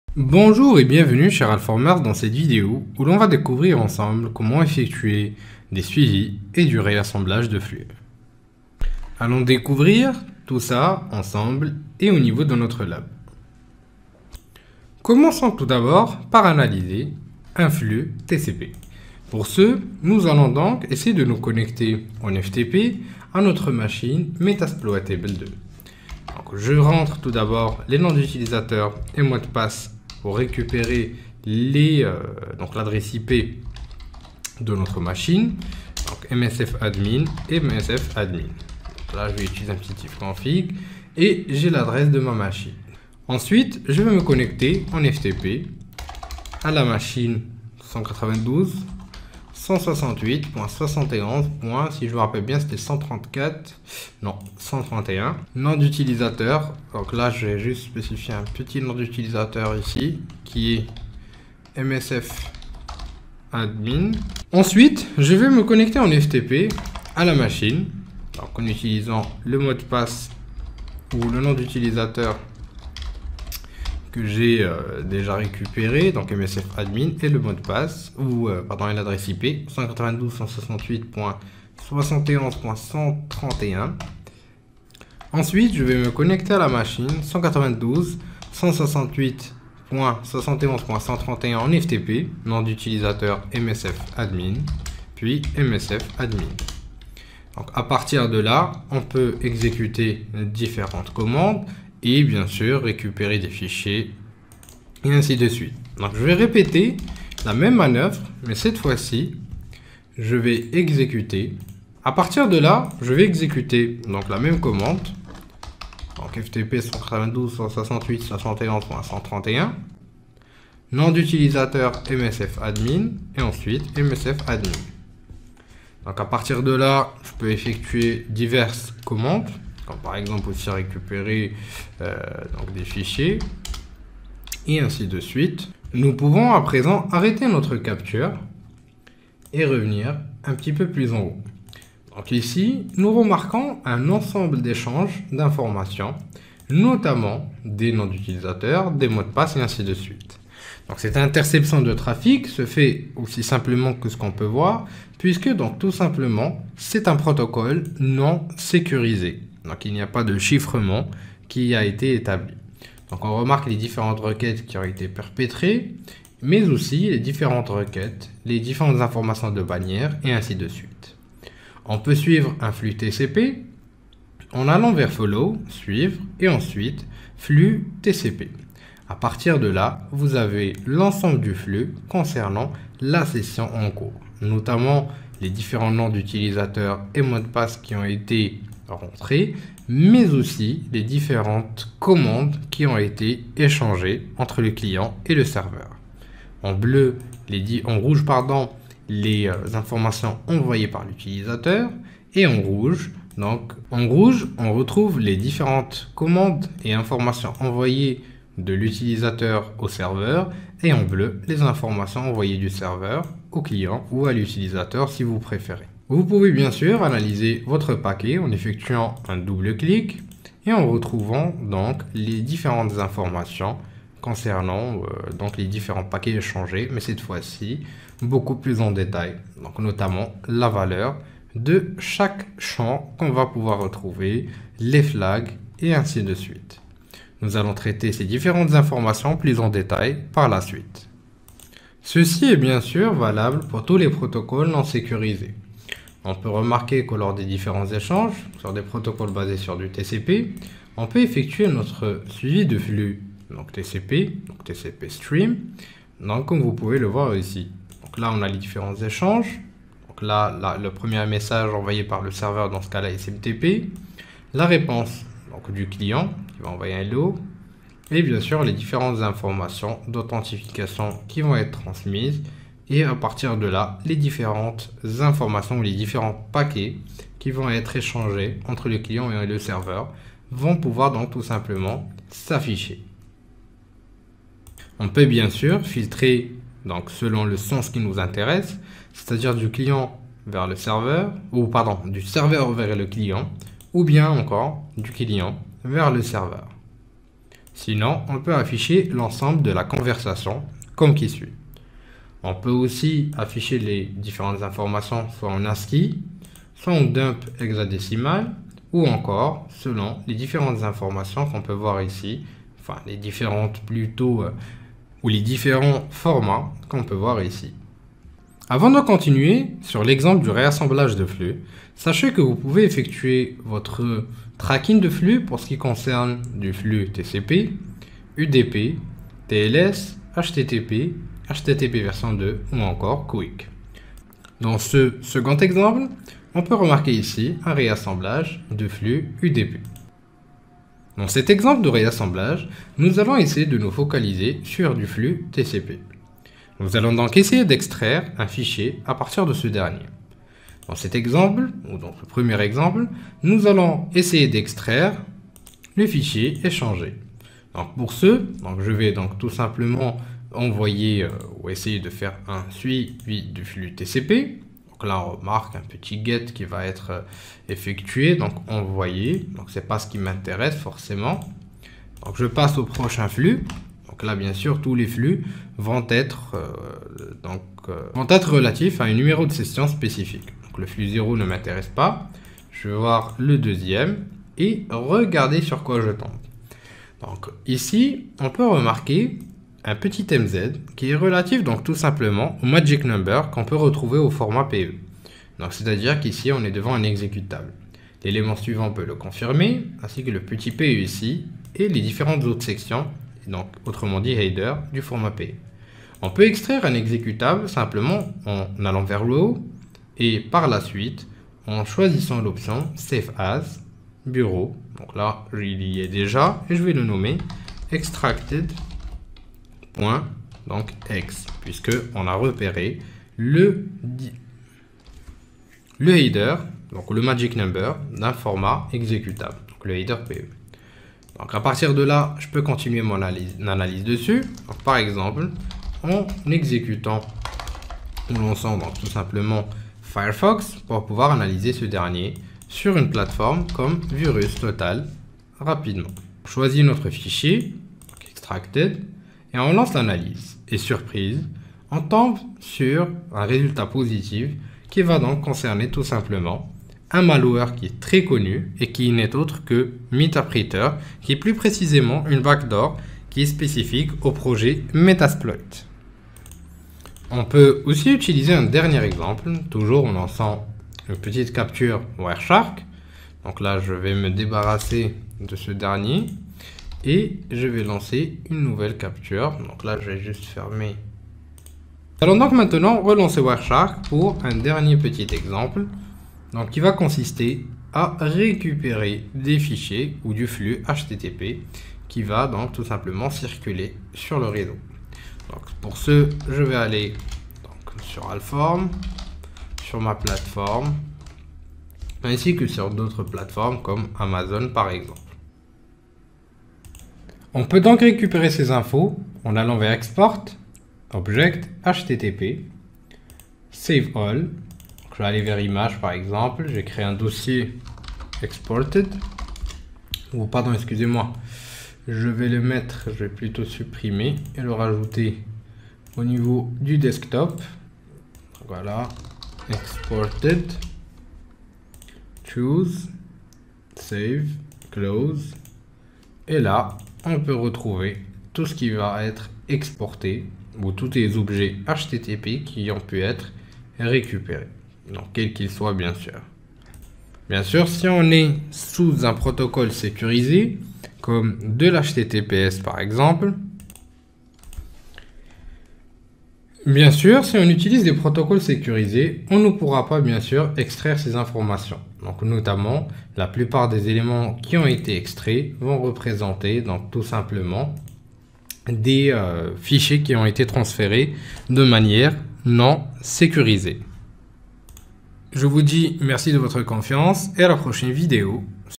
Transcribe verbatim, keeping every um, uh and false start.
Bonjour et bienvenue chez Alformers dans cette vidéo où l'on va découvrir ensemble comment effectuer des suivis et du réassemblage de flux. Allons découvrir tout ça ensemble et au niveau de notre lab. Commençons tout d'abord par analyser un flux T C P. Pour ce, nous allons donc essayer de nous connecter en F T P à notre machine Metasploitable deux. Donc, je rentre tout d'abord les noms d'utilisateurs et mots de passe pour récupérer les euh, donc l'adresse I P de notre machine, donc msfadmin et msfadmin. Donc là, je vais utiliser un petit ifconfig et j'ai l'adresse de ma machine. Ensuite, je vais me connecter en F T P à la machine cent quatre-vingt-douze dot cent soixante-huit point soixante et onze. Si je me rappelle bien, c'était cent trente-quatre, non, cent trente et un. Nom d'utilisateur, donc là je vais juste spécifier un petit nom d'utilisateur ici qui est msfadmin. Ensuite, je vais me connecter en F T P à la machine, donc en utilisant le mot de passe ou le nom d'utilisateur que j'ai euh, déjà récupéré, donc msfadmin, et le mot de passe, ou euh, pardon, et l'adresse I P cent quatre-vingt-douze point cent soixante-huit point soixante et onze point cent trente et un. Ensuite, je vais me connecter à la machine cent quatre-vingt-douze point cent soixante-huit point soixante et onze point cent trente et un en F T P, nom d'utilisateur msfadmin, puis msfadmin. Donc à partir de là, on peut exécuter différentes commandes et bien sûr récupérer des fichiers et ainsi de suite. Donc je vais répéter la même manœuvre, mais cette fois-ci je vais exécuter. À partir de là, je vais exécuter donc la même commande, donc F T P cent quatre-vingt-douze point cent soixante-huit point soixante et onze point cent trente et un, nom d'utilisateur msfadmin et ensuite msfadmin. Donc à partir de là, je peux effectuer diverses commandes, comme par exemple aussi récupérer euh, donc des fichiers et ainsi de suite. Nous pouvons à présent arrêter notre capture et revenir un petit peu plus en haut. Donc ici, nous remarquons un ensemble d'échanges d'informations, notamment des noms d'utilisateurs, des mots de passe et ainsi de suite. Donc cette interception de trafic se fait aussi simplement que ce qu'on peut voir, puisque donc tout simplement, c'est un protocole non sécurisé. Donc il n'y a pas de chiffrement qui a été établi. Donc on remarque les différentes requêtes qui ont été perpétrées, mais aussi les différentes requêtes, les différentes informations de bannière et ainsi de suite. On peut suivre un flux T C P en allant vers follow, suivre, et ensuite flux T C P. À partir de là, vous avez l'ensemble du flux concernant la session en cours, notamment les différents noms d'utilisateurs et mots de passe qui ont été rentrés, mais aussi les différentes commandes qui ont été échangées entre le client et le serveur. En bleu, les en rouge, pardon, les euh, informations envoyées par l'utilisateur, et en rouge, donc en rouge, on retrouve les différentes commandes et informations envoyées de l'utilisateur au serveur, et en bleu, les informations envoyées du serveur au client ou à l'utilisateur si vous préférez. Vous pouvez bien sûr analyser votre paquet en effectuant un double clic et en retrouvant donc les différentes informations concernant euh, donc les différents paquets échangés, mais cette fois-ci beaucoup plus en détail, donc notamment la valeur de chaque champ qu'on va pouvoir retrouver, les flags et ainsi de suite. Nous allons traiter ces différentes informations plus en détail par la suite. Ceci est bien sûr valable pour tous les protocoles non sécurisés. On peut remarquer que lors des différents échanges sur des protocoles basés sur du T C P, on peut effectuer notre suivi de flux, donc T C P, donc T C P stream, donc comme vous pouvez le voir ici. Donc là, on a les différents échanges. Donc là, là le premier message envoyé par le serveur, dans ce cas-là, S M T P, la réponse donc, du client qui va envoyer un hello, et bien sûr les différentes informations d'authentification qui vont être transmises. Et à partir de là, les différentes informations ou les différents paquets qui vont être échangés entre le client et le serveur vont pouvoir donc tout simplement s'afficher. On peut bien sûr filtrer donc selon le sens qui nous intéresse, c'est-à-dire du client vers le serveur, ou pardon, du serveur vers le client, ou bien encore du client vers le serveur. Sinon, on peut afficher l'ensemble de la conversation comme qui suit. On peut aussi afficher les différentes informations soit en ASCII, soit en dump hexadécimal, ou encore selon les différentes informations qu'on peut voir ici, enfin les différentes plutôt, euh, ou les différents formats qu'on peut voir ici. Avant de continuer sur l'exemple du réassemblage de flux, sachez que vous pouvez effectuer votre tracking de flux pour ce qui concerne du flux T C P, U D P, T L S, H T T P, H T T P version deux ou encore Quick. Dans ce second exemple, on peut remarquer ici un réassemblage de flux U D P. Dans cet exemple de réassemblage, nous allons essayer de nous focaliser sur du flux T C P. Nous allons donc essayer d'extraire un fichier à partir de ce dernier. Dans cet exemple, ou dans ce premier exemple, nous allons essayer d'extraire le fichier échangé. Donc pour ce, donc je vais donc tout simplement envoyer euh, ou essayer de faire un suivi du flux T C P. Donc là on remarque un petit get qui va être euh, effectué, donc envoyé. Donc c'est pas ce qui m'intéresse forcément. Donc je passe au prochain flux. Donc là, bien sûr, tous les flux vont être, euh, donc, euh, vont être relatifs à un numéro de session spécifique. Donc le flux zéro ne m'intéresse pas. Je vais voir le deuxième et regarder sur quoi je tombe. Donc ici, on peut remarquer un petit M Z qui est relatif donc tout simplement au magic number qu'on peut retrouver au format P E. Donc c'est-à-dire qu'ici, on est devant un exécutable. L'élément suivant peut le confirmer, ainsi que le petit P E ici et les différentes autres sections. Donc, autrement dit, header du format P. On peut extraire un exécutable simplement en allant vers le haut et par la suite en choisissant l'option Save As, Bureau. Donc là, il y est déjà et je vais le nommer Extracted. Donc X, puisque on a repéré le, le header, donc le magic number d'un format exécutable, donc le header P E. Donc à partir de là, je peux continuer mon analyse, analyse dessus. Donc, par exemple, en exécutant ou lançant donc, tout simplement Firefox pour pouvoir analyser ce dernier sur une plateforme comme Virus Total rapidement. On choisit notre fichier, donc Extracted, et on lance l'analyse. Et surprise, on tombe sur un résultat positif qui va donc concerner tout simplement un malware qui est très connu et qui n'est autre que Metapreter, qui est plus précisément une backdoor qui est spécifique au projet Metasploit. On peut aussi utiliser un dernier exemple, toujours en lançant une petite capture Wireshark. Donc là, je vais me débarrasser de ce dernier et je vais lancer une nouvelle capture. Donc là, je vais juste fermer. Allons donc maintenant relancer Wireshark pour un dernier petit exemple. Donc, qui va consister à récupérer des fichiers ou du flux H T T P qui va donc tout simplement circuler sur le réseau. Donc, pour ce, je vais aller donc, sur Alform, sur ma plateforme, ainsi que sur d'autres plateformes comme Amazon par exemple. On peut donc récupérer ces infos en allant vers Export, Object, H T T P, Save All. Je vais aller vers Image par exemple, j'ai créé un dossier Exported, ou pardon, excusez-moi, je vais le mettre, je vais plutôt supprimer et le rajouter au niveau du desktop. Voilà, Exported, Choose, Save, Close, et là, on peut retrouver tout ce qui va être exporté, ou tous les objets H T T P qui ont pu être récupérés. Donc, quel qu'il soit, bien sûr. Bien sûr, si on est sous un protocole sécurisé, comme de l'H T T P S par exemple, bien sûr, si on utilise des protocoles sécurisés, on ne pourra pas, bien sûr, extraire ces informations. Donc, notamment, la plupart des éléments qui ont été extraits vont représenter, donc, tout simplement, des euh, fichiers qui ont été transférés de manière non sécurisée. Je vous dis merci de votre confiance et à la prochaine vidéo.